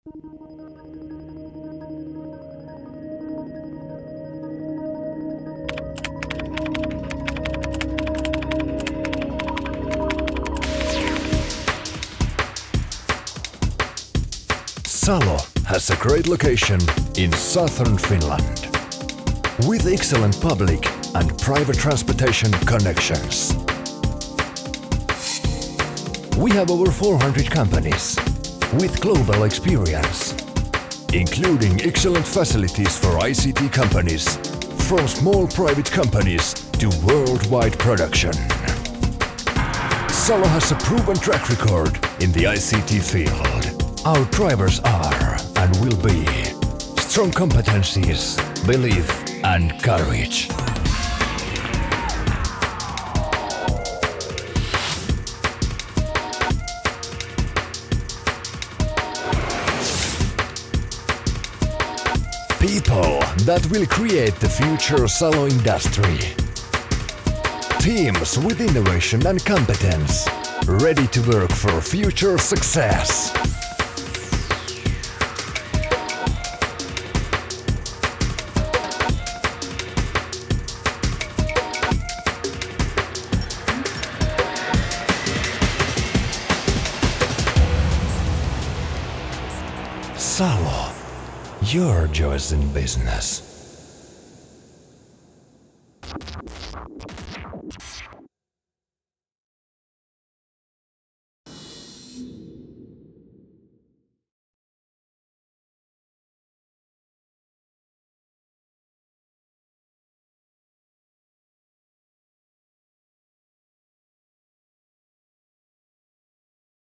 Salo has a great location in southern Finland, with excellent public and private transportation connections. We have over 400 companies with global experience, including excellent facilities for ICT companies, from small private companies to worldwide production. Salo has a proven track record in the ICT field. Our drivers are and will be strong competencies, belief and courage. People that will create the future Salo industry. Teams with innovation and competence, ready to work for future success. Salo, your choice in business.